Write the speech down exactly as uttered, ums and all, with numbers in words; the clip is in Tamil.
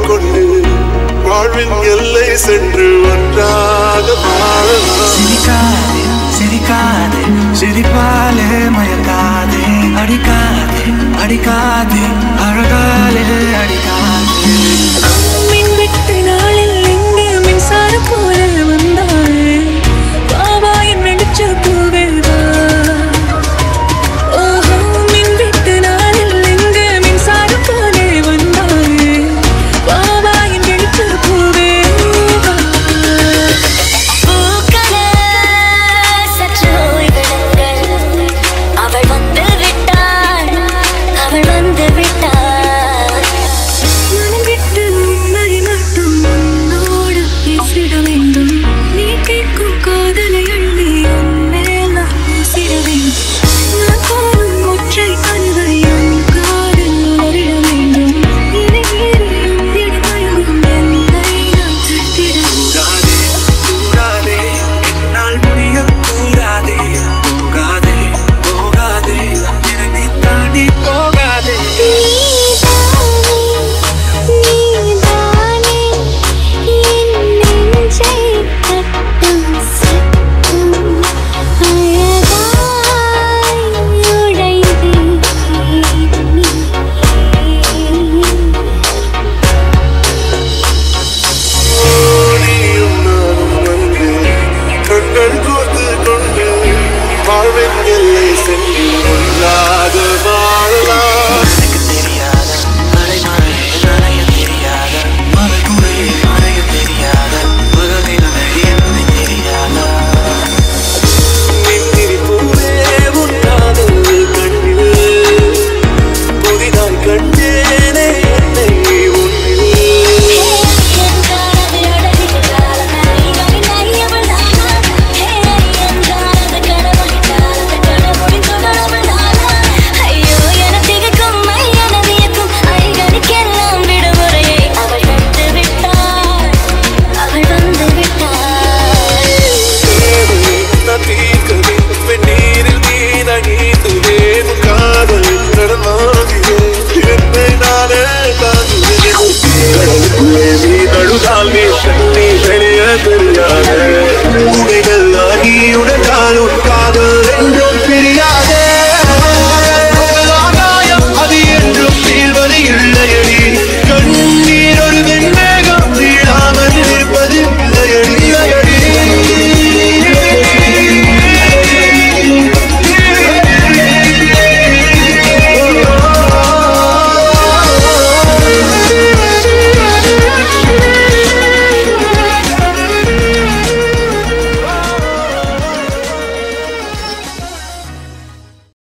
கொண்டு வாழ்வின் எல்லை சென்று ஒன்றாக வாழலாம். சிரிக்காதே சிரிக்காதே சிரிப்பாலே மயக்காதே அடிக்காதே அடிக்காதே அழகாலே அடிக்காதே மின் விட்டு நாளில் இங்கு மின்சார போல வந்தாயே பாபா என் நடிச்ச பூவேவா. ஓஹோ மின் விட்டு நாளில் இங்கு மின்சார போல வந்தாயே பாபா என் நடிச்ச பூவேவா. பூக்களே சற்று ஓய்வெடுங்கள், அவள் வந்து விட்டாள், அவள் வந்து விட்டாள். மனம் விட்டு உண்மை மட்டும் உன்னோடு பேசிட வேண்டும். நீ கேட்கும் காதலை அள்ளி உன்மேல் நான் பூசிட வேண்டும். நான் காணும் ஒற்றை கனவை உன் காதில் உணரிட வேண்டும். இதை மீறி உன்னிட மயங்கும் என்னை நான் தட்டிட வேண்டும். கூடாதே கூடாதே என்னால் முடிய கூடாதே போகாதே போகாதே என்னை தாண்டி போகாதே நீதானே என் நெஞ்சை தட்டும் சத்தம் அழகாய் உடைந்தேன் நீ. நீயும் நானும் வந்து கண்கள் கோர்த்து கொண்டு வாழ்வின் எல்லை சென்று ஒன்றாக